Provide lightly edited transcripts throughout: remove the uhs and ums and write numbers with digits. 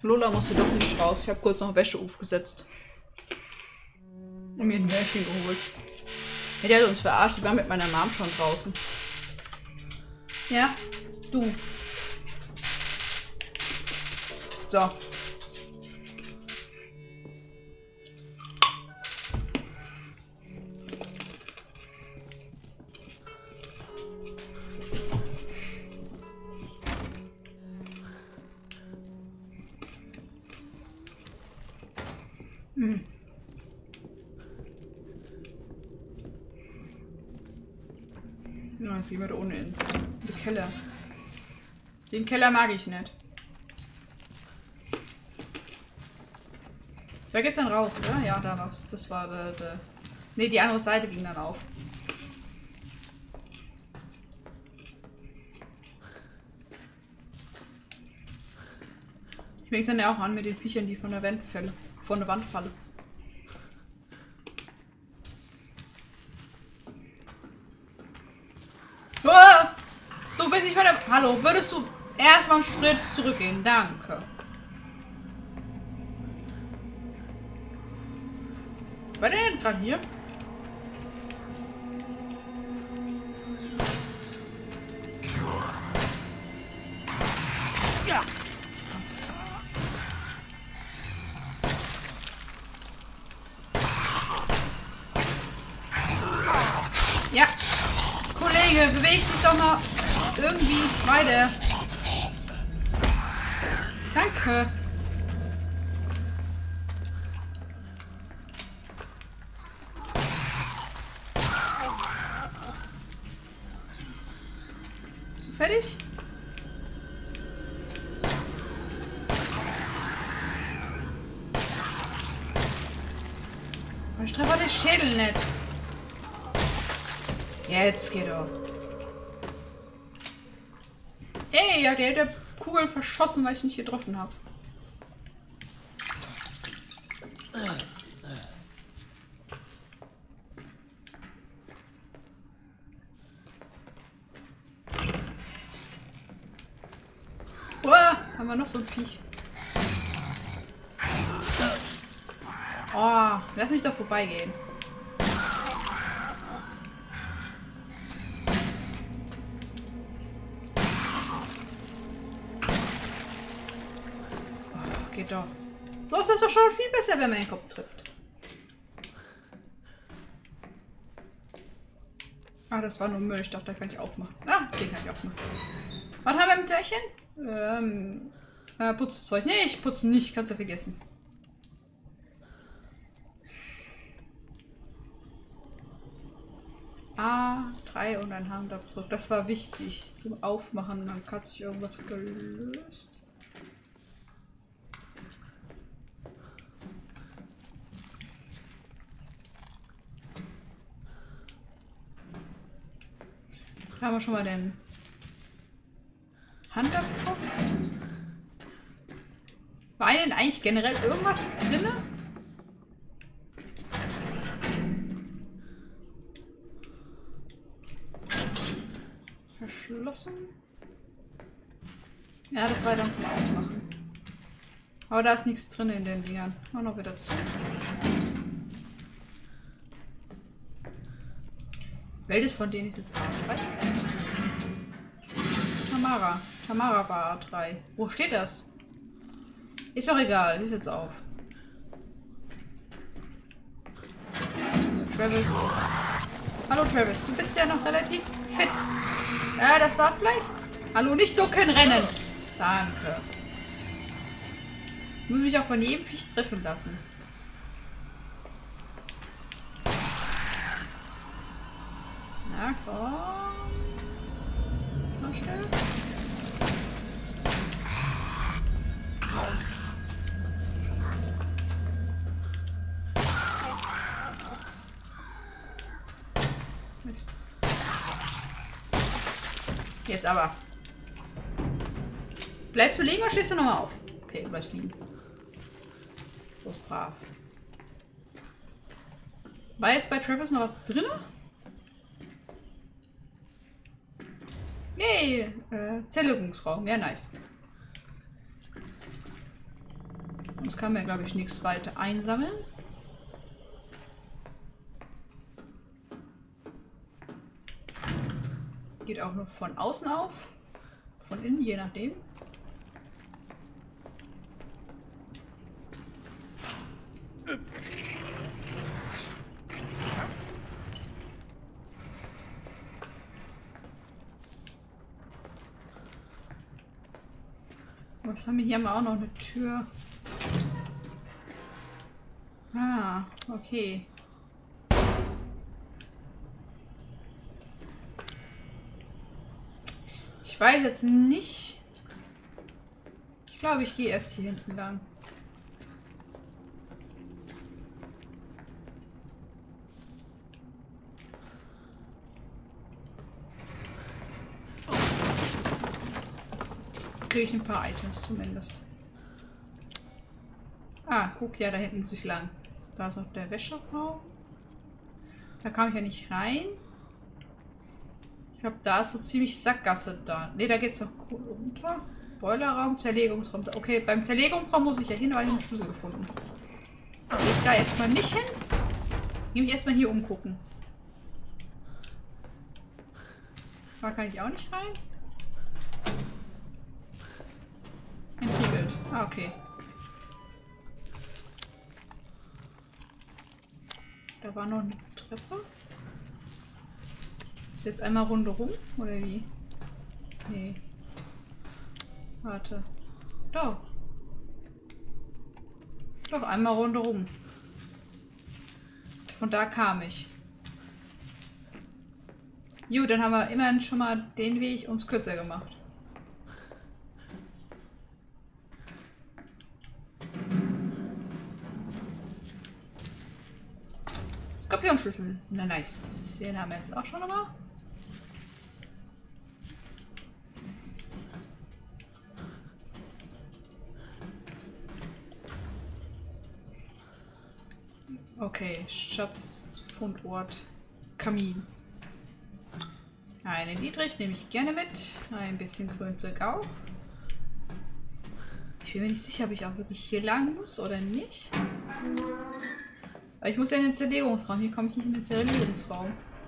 Lola musste doch nicht raus. Ich habe kurz noch Wäsche aufgesetzt. Und mir ein Bärchen geholt. Ja, die hat uns verarscht. Ich war mit meiner Mom schon draußen. Ja, du. So. Na, jetzt gehen wir da ohne in den Keller. Den Keller mag ich nicht. Da geht's dann raus, oder? Ja, da war's. Das war der. Ne, die andere Seite ging dann auf. Ich fängt dann ja auch an mit den Viechern, die von der Wand fallen. Oh! Du willst nicht weiter. Hallo, würdest du erstmal einen Schritt zurückgehen? Danke. War der denn gerade hier? Ja. Ja. Kollege, beweg dich doch mal irgendwie weiter. Danke. Fertig? Ich treffe den Schädel nicht. Jetzt geht er. Ey, ja, der hätte Kugeln verschossen, weil ich nicht getroffen habe. Haben wir noch so ein Viech. Oh, lass mich doch vorbeigehen. Oh, geht doch. So ist das doch schon viel besser, wenn man den Kopf trifft. Ah, das war nur Müll. Ich dachte, da kann ich aufmachen. Ah, den kann ich aufmachen. Was haben wir im Türchen? Putzzeug. Nee, ich putze nicht. Kannst du vergessen. A3 und ein Handabdruck. Das war wichtig zum Aufmachen. Dann hat sich irgendwas gelöst. Da haben wir schon mal den Handabdruck. War denn eigentlich generell irgendwas drin? Verschlossen. Ja, das war dann zum Aufmachen. Aber da ist nichts drin in den Dingern. Auch noch wieder zu. Welches von denen ist jetzt A3? Tamara. Tamara war A3. Wo steht das? Ist doch egal, ich jetzt auf. Travis. Hallo Travis, du bist ja noch relativ fit. Ja, das war vielleicht. Hallo, nicht ducken, rennen. Danke. Ich muss mich auch von jedem Viech treffen lassen. Na komm. Mal schnell. Mist. Jetzt aber. Bleibst du liegen oder stehst du nochmal auf? Okay, du bleibst liegen. So ist brav. War jetzt bei Travis noch was drin? Nee, Zerlegungsraum. Ja, nice. Das kann man, glaube ich, nichts weiter einsammeln. Geht auch nur von außen auf. Von innen, je nachdem. Was haben wir hier? Haben wir auch noch eine Tür. Ah, okay. Ich weiß jetzt nicht. Ich glaube, ich gehe erst hier hinten lang. Kriege ich ein paar Items zumindest. Ah, guck, ja, da hinten muss ich lang. Da ist auch der Wäscheraum. Da kam ich ja nicht rein. Ich glaube, da ist so ziemlich Sackgasse da. Ne, da geht's noch runter. Boilerraum, Zerlegungsraum. Okay, beim Zerlegungsraum muss ich ja hin, weil ich einen Schlüssel gefunden habe. Gehe ich da erstmal nicht hin. Gehe mich erstmal hier umgucken. Da kann ich auch nicht rein. Entriegelt. Ah, okay. Da war noch eine Treppe. Ist jetzt einmal rundherum, oder wie? Nee. Warte. Doch. Doch, einmal rundherum. Von da kam ich. Jo, dann haben wir immerhin schon mal den Weg uns kürzer gemacht. Skorpionschlüssel. Na nice. Den haben wir jetzt auch schon mal. Okay, Schatzfundort. Kamin. Einen Dietrich nehme ich gerne mit. Ein bisschen Grünzeug auch. Ich bin mir nicht sicher, ob ich auch wirklich hier lang muss oder nicht. Aber ich muss ja in den Zerlegungsraum. Hier komme ich nicht in den Zerlegungsraum.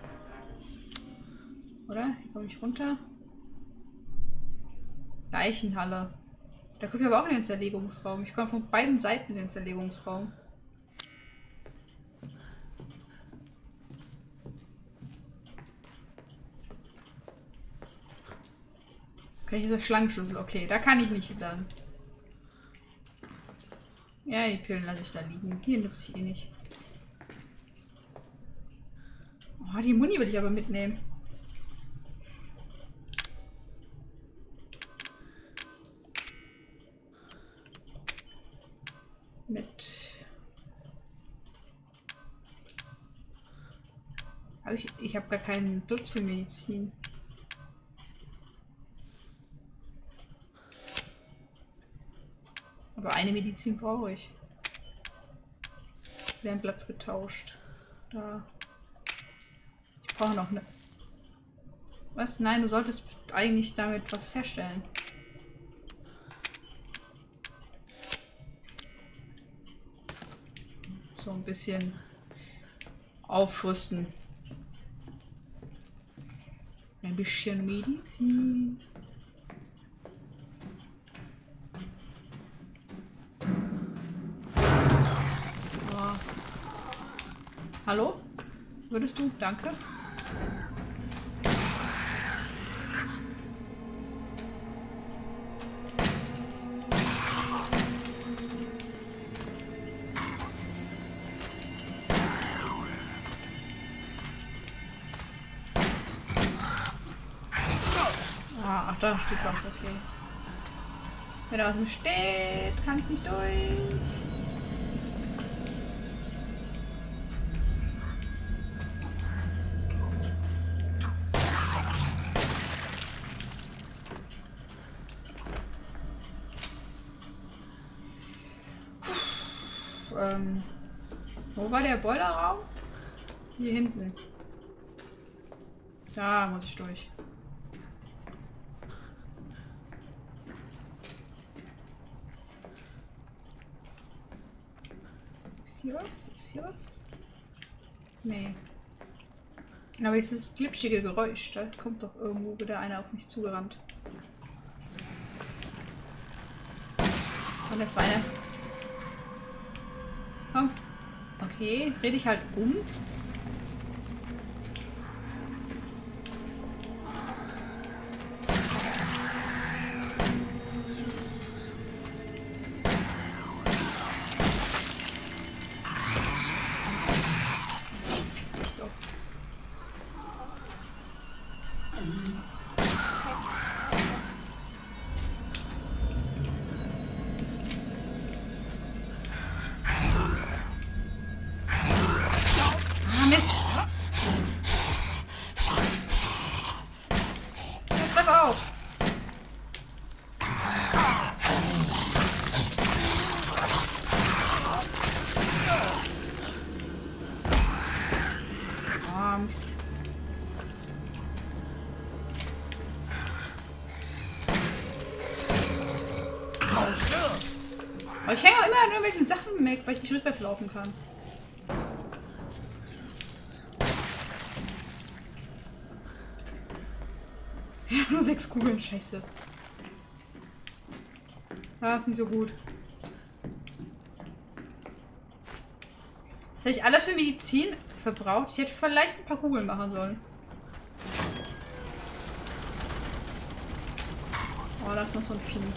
Oder? Hier komme ich runter. Leichenhalle. Da komme ich aber auch in den Zerlegungsraum. Ich komme von beiden Seiten in den Zerlegungsraum. Okay, hier ist der Schlangenschlüssel. Okay, da kann ich nicht lang. Ja, die Pillen lasse ich da liegen. Hier nutze ich eh nicht. Oh, die Muni will ich aber mitnehmen. Ich habe gar keinen Platz für Medizin. Aber eine Medizin brauche ich. Wir haben Platz getauscht. Da. Ich brauche noch eine. Was? Nein, du solltest eigentlich damit was herstellen. So ein bisschen aufrüsten. Ein bisschen Medizin. Oh. Hallo? Würdest du? Danke. Ach, da steht was, okay. Wenn da was steht, kann ich nicht durch. Wo war der Boilerraum? Hier hinten. Da muss ich durch. hier was? Ist hier was? Nee. Aber dieses glitschige Geräusch, da kommt doch irgendwo wieder einer auf mich zugerannt. Und das war einer. Komm. Okay, dreh dich halt um. Mist! Jetzt treff auf! Oh, Mist. Aber ich hänge auch immer an irgendwelchen Sachen weg, weil ich nicht rückwärts laufen kann. Ja, nur 6 Kugeln, scheiße. Das ist nicht so gut. Hätte ich alles für Medizin verbraucht? Ich hätte vielleicht ein paar Kugeln machen sollen. Oh, da ist noch so ein Vieh.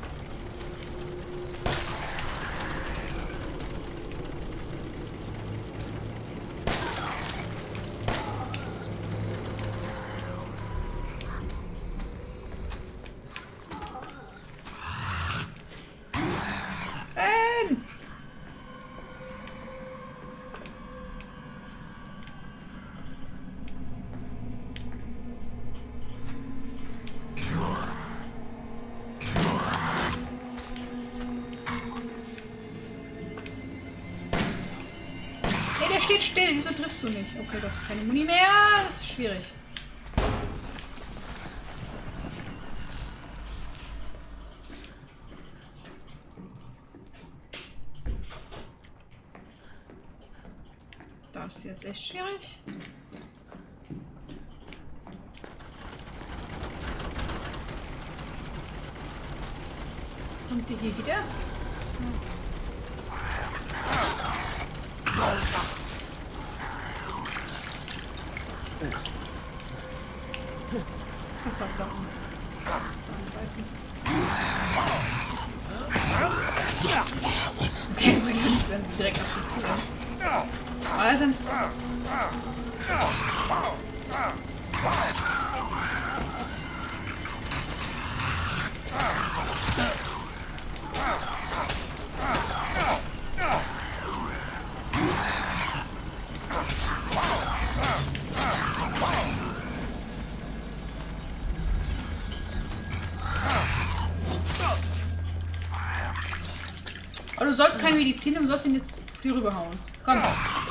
Der steht still, wieso triffst du nicht? Okay, das ist keine Muni mehr, das ist schwierig. Das ist jetzt echt schwierig. Kommt die hier wieder? Das war doch okay, wir können nicht, wenn sie direkt auf die Tür. Aber sonst. Aber du sollst keine Medizin, du sollst ihn jetzt hier rüberhauen. Komm.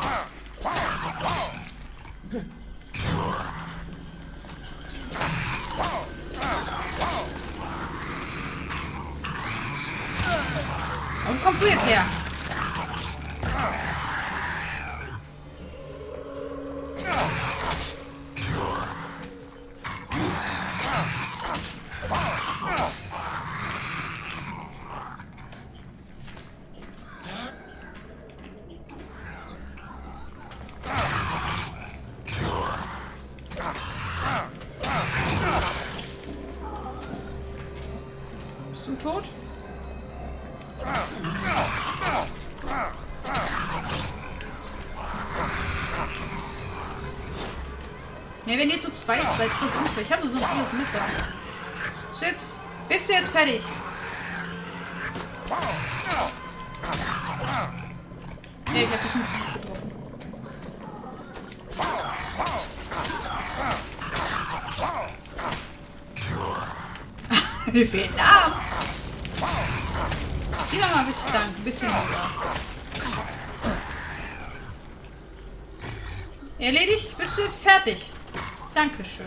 Warum kommst du jetzt her? Bist du tot? Ja, wenn ihr zu zweit seid, ist das unfair. Ich habe nur so ein vieles Messer. Bist du jetzt fertig? Nee, ich hab dich nicht getroffen. Mir fehlt ein Arm. Sieh doch mal ein bisschen höher. Erledigt? Bist du jetzt fertig? Dankeschön.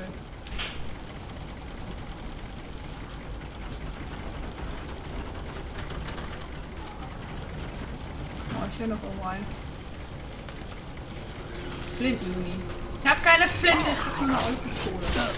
Oh, ich höre noch irgendwo einen. Flintenjuni. Ich habe keine Flinte, ich habe nur eine Pistole.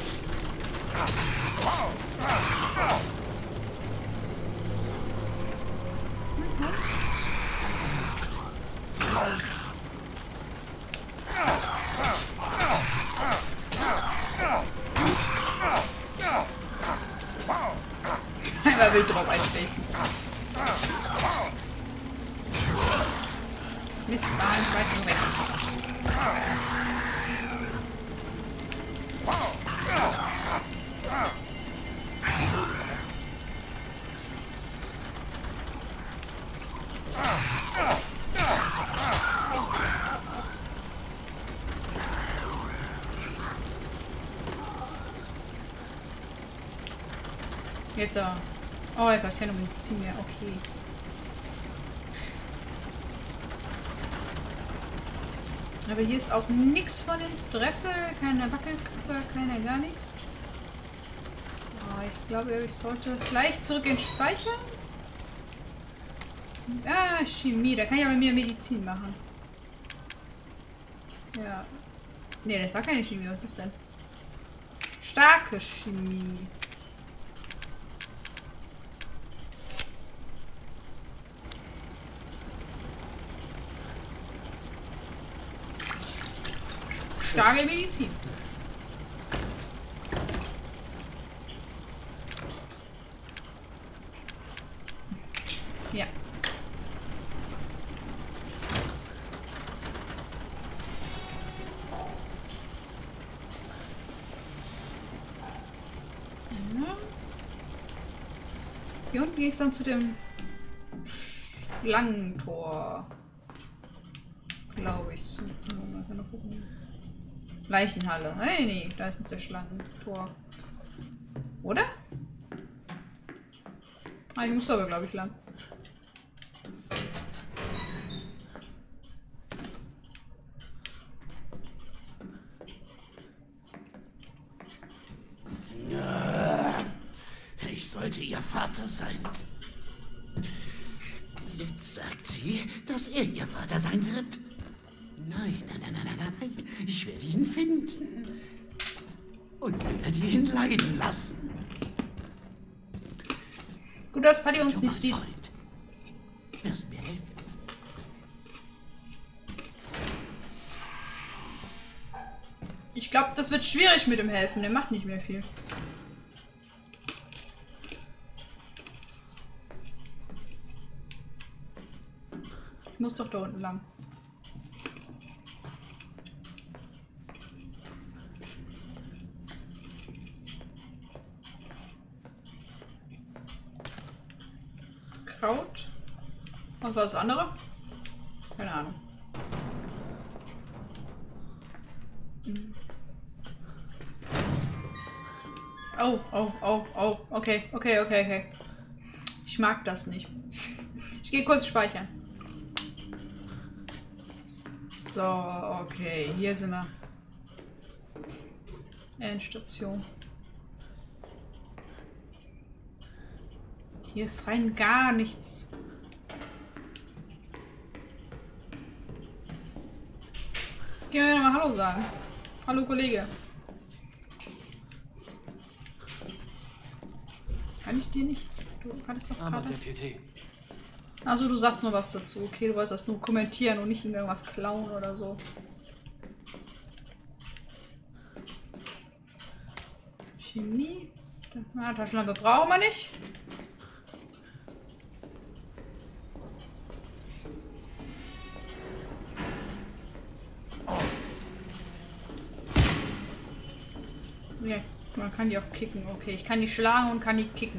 Einmal wild drauf einstechen. Mist, ich weiß nur weg. Jetzt oh, jetzt habe ich keine Munition mehr, okay. Aber hier ist auch nichts von Interesse, keine Wackelköpfe, keiner gar nichts. Oh, ich glaube, ich sollte gleich zurück in den Speicher. Ah, Chemie, da kann ich aber mehr Medizin machen. Ja. Ne, das war keine Chemie, was ist denn? Starke Chemie. Starke Medizin. Ja. Hier unten geht es dann zu dem Schlangentor. Glaube ich. Mal gucken. Leichenhalle. Hey, nee, da ist nicht der Schlangentor. Oder? Ah, ich muss aber, glaube ich, lang. Ich sollte ihr Vater sein. Jetzt sagt sie, dass er ihr Vater sein wird. Nein, nein, nein, nein, nein, nein. Ich werde ihn finden. Und werde ihn leiden lassen. Gut, dass Paddy uns nicht sieht. Freund, wirst mir helfen? Ich glaube, das wird schwierig mit dem Helfen. Der macht nicht mehr viel. Ich muss doch da unten lang. Kraut. Was war das andere? Keine Ahnung. Oh, oh, oh, oh. Okay, okay, okay, okay. Ich mag das nicht. Ich gehe kurz speichern. So, okay. Hier sind wir. Endstation. Hier ist rein gar nichts. Gehen wir nochmal Hallo sagen. Hallo Kollege. Kann ich dir nicht? Du kannst doch gerade. Der PT. Also du sagst nur was dazu. Okay, du wolltest das nur kommentieren und nicht irgendwas klauen oder so. Chemie. Na, Taschenlampe brauchen wir nicht. Ja, man kann die auch kicken. Okay, ich kann die schlagen und kann die kicken.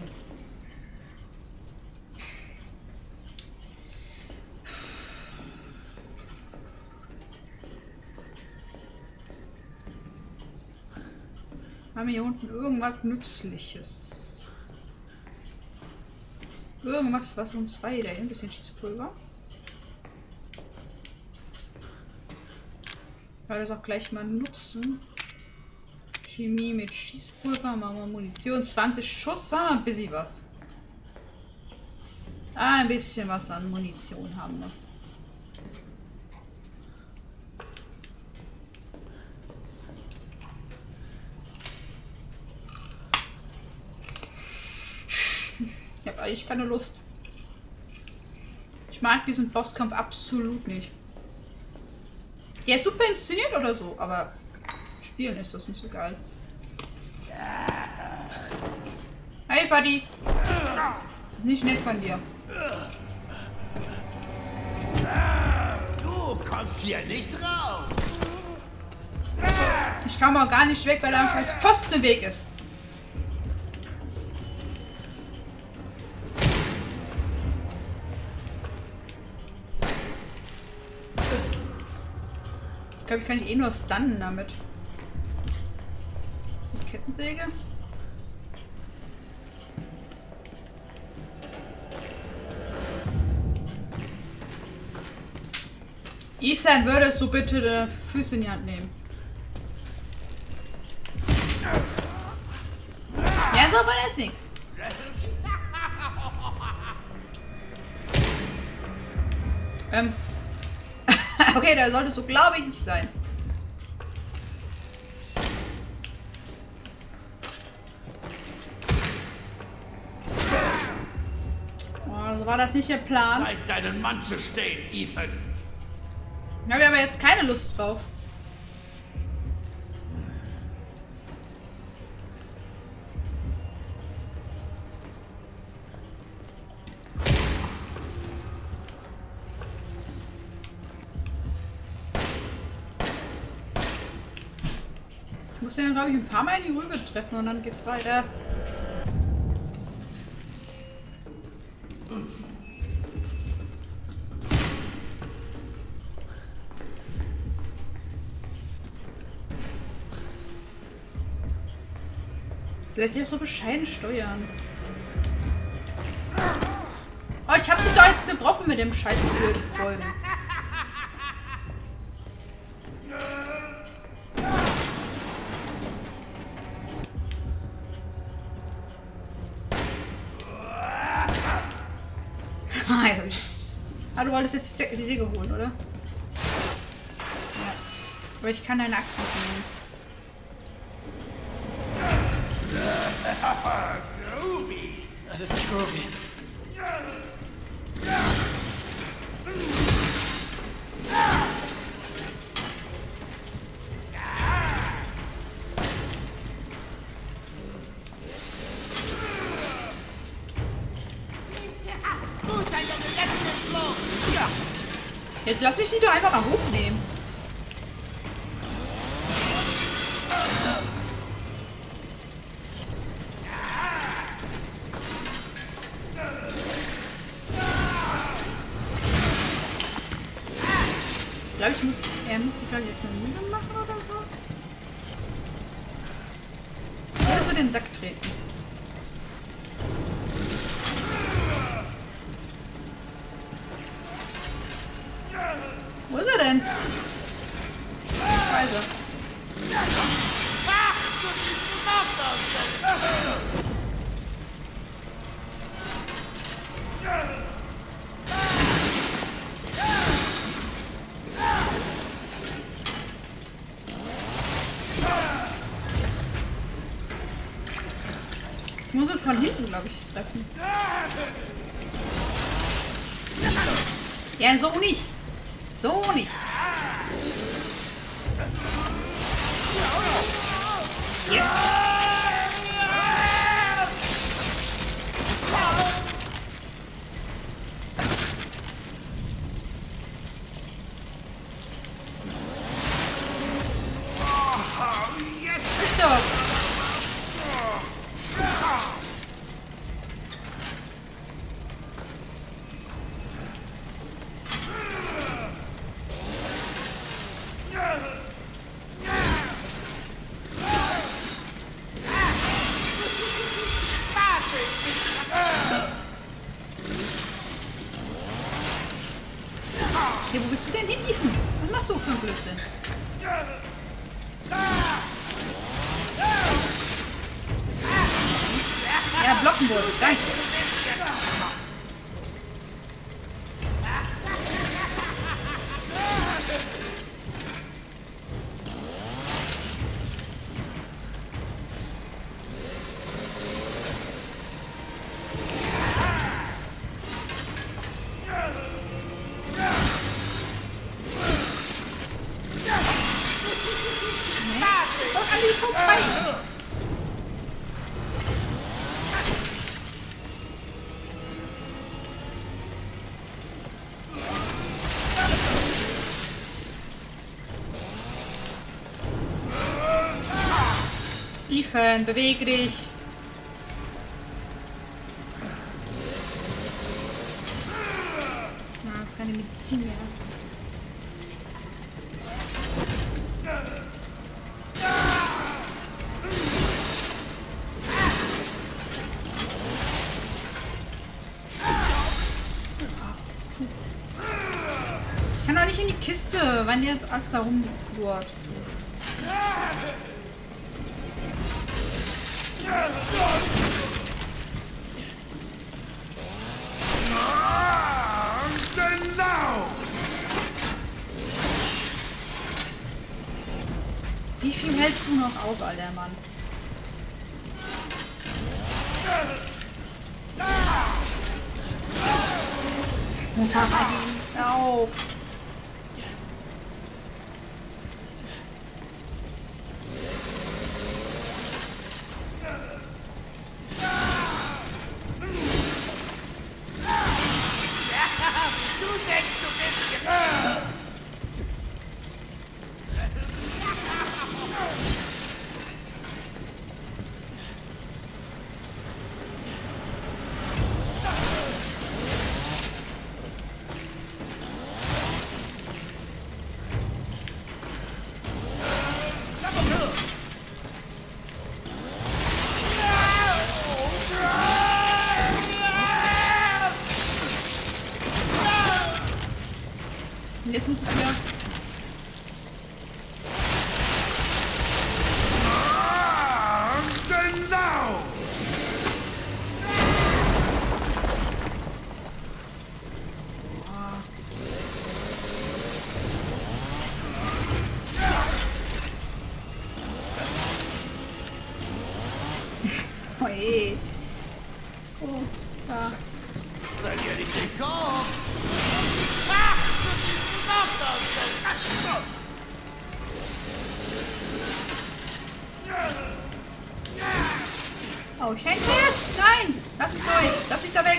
Haben wir hier unten irgendwas Nützliches? Irgendwas, was uns weiterhilft. Ein bisschen Schießpulver. Ich werde das auch gleich mal nutzen. Chemie mit Schießpulver, machen wir Munition. 20 Schuss, haben wir ein bisschen was. Ein bisschen was an Munition haben wir. eigentlich keine Lust. Ich mag diesen Bosskampf absolut nicht. Der ist super inszeniert oder so, aber spielen ist das nicht so geil. Hey, Buddy. Nicht nett von dir. Du kommst hier nicht raus. Ich kam auch gar nicht weg, weil er als Pfosten im Weg ist. Ich glaube, ich kann eh nur stunnen damit. So, Kettensäge. Ethan, würdest du bitte die Füße in die Hand nehmen? Ja, so war das nichts. Okay, da solltest du, glaube ich, nicht sein. Oh, so war das nicht der Plan. Zeig deinen Mann zu stehen, Ethan. Da habe ich aber jetzt keine Lust drauf. Ich muss ja, glaube ich, ein paar Mal in die Rübe treffen und dann geht's weiter. Das lässt sich auch so bescheiden steuern. Oh, ich habe dich doch jetzt getroffen mit dem scheiß Gebäude. Ah, du wolltest jetzt die Säge holen, oder? Ja. Aber ich kann deine Axt nicht nehmen. Groovy. Das ist nicht groovy. Jetzt lass mich die doch einfach mal hochnehmen. Ich glaube, er muss die glaube ich jetzt mal müde machen oder so. Oder so den Sack treten. Wo ist er denn? Scheiße. Ich muss ihn von hinten, glaube ich, treffen. Ja, so nicht. So nicht. Ja. Ist doch. Ja, wo bist du denn hin, Ethan? Was machst du für ein Blödsinn? Ja, blocken wurde. Danke. Ethan, bewege dich. Na, das ist keine Medizin mehr. Ich kann doch nicht in die Kiste, wenn jetzt Axt da rumlurt. Wie viel hältst du noch auf, alter Mann? Auf! Jetzt musst du wieder. Oh je. Oh, da. Verlier dich den Kopf! Oh, ich hänge fest! Nein! Lass mich durch! Lass mich da weg!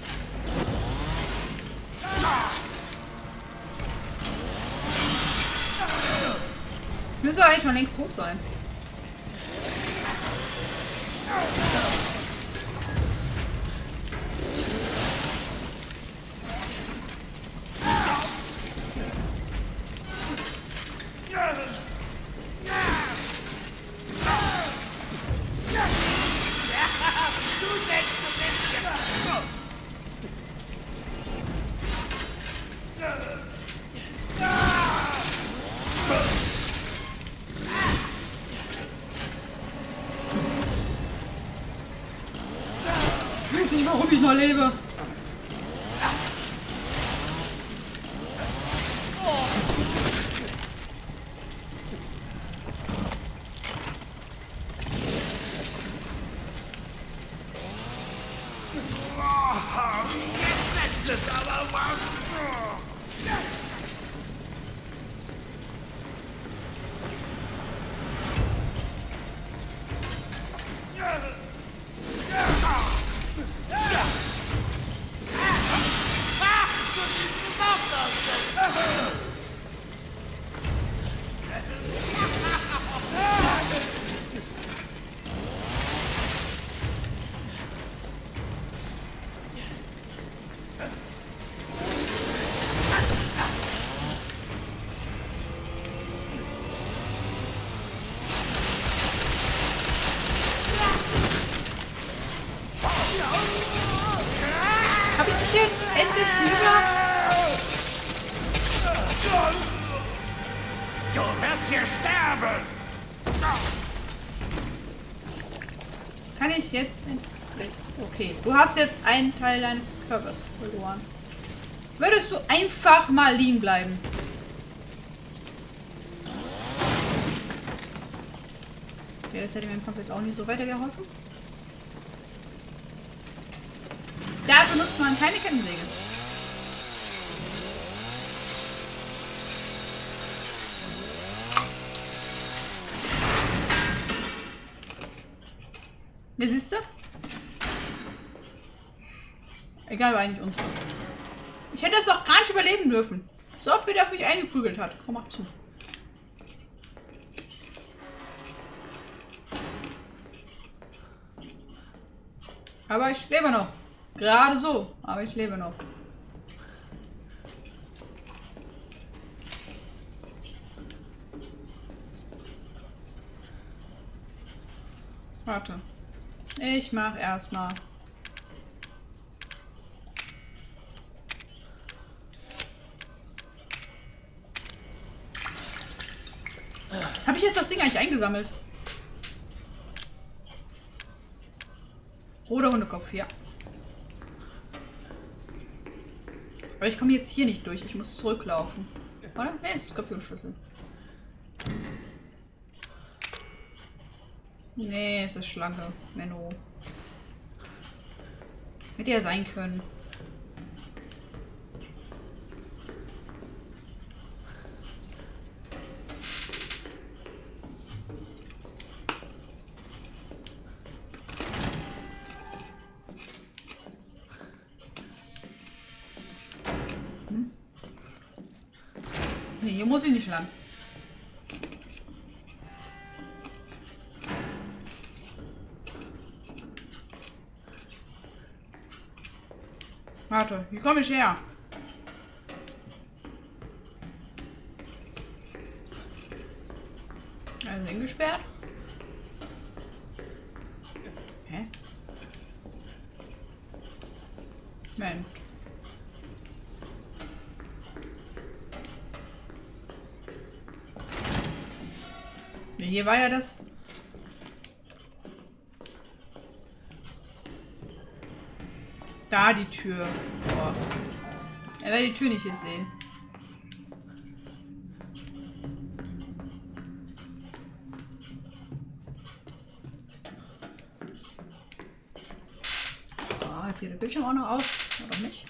Müsste eigentlich schon längst tot sein. Ich weiß nicht, warum ich noch lebe. Jetzt ist aber was! Hab ich dich jetzt endlich wieder? Du wirst hier sterben! Kann ich jetzt endlich? Okay, du hast jetzt einen Teil deines Körpers verloren. Würdest du einfach mal liegen bleiben? Okay, das hätte mir im Kampf jetzt auch nicht so weitergeholfen. Da benutzt man keine Kettensäge. Ne, siehst du? Egal, war eigentlich unsere. Ich hätte das doch gar nicht überleben dürfen. So oft wie der auf mich eingeprügelt hat. Komm, mach zu. Aber ich lebe noch. Gerade so. Aber ich lebe noch. Warte. Ich mach erstmal. Habe ich jetzt das Ding eigentlich eingesammelt? Oder Hundekopf, ja. Aber ich komme jetzt hier nicht durch. Ich muss zurücklaufen. Oder? Ne, das ist Skorpionschlüssel. Nee, es ist Schlange. Menno. Hätte ja sein können. Nee, hier muss ich nicht lang. Warte, wie komme ich her? Also eingesperrt. Hä? Mensch. Ja, hier war ja das. Da die Tür. Boah. Er wird die Tür nicht hier sehen. Oh, hat hier der Bildschirm auch noch aus? Oder nicht?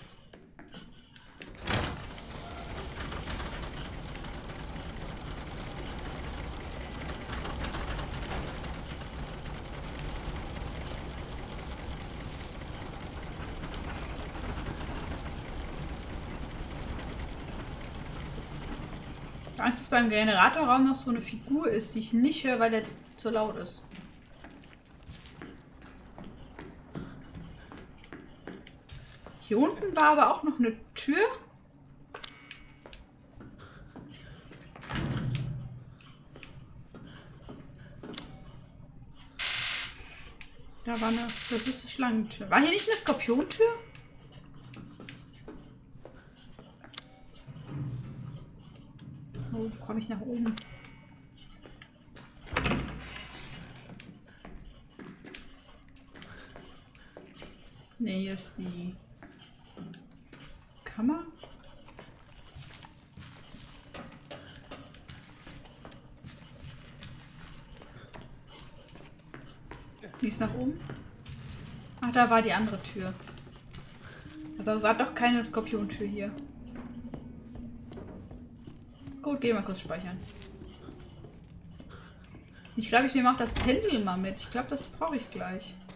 Angst, dass beim Generatorraum noch so eine Figur ist, die ich nicht höre, weil der zu laut ist. Hier unten war aber auch noch eine Tür. Da war eine. Das ist eine Schlangentür. War hier nicht eine Skorpiontür? Oh, komme ich nach oben? Ne, hier ist die Kammer. Die ist nach oben. Ach, da war die andere Tür. Aber war doch keine Skorpiontür hier. Gut, geh mal kurz speichern. Ich glaube, ich nehme auch das Pendel mal mit. Ich glaube, das brauche ich gleich.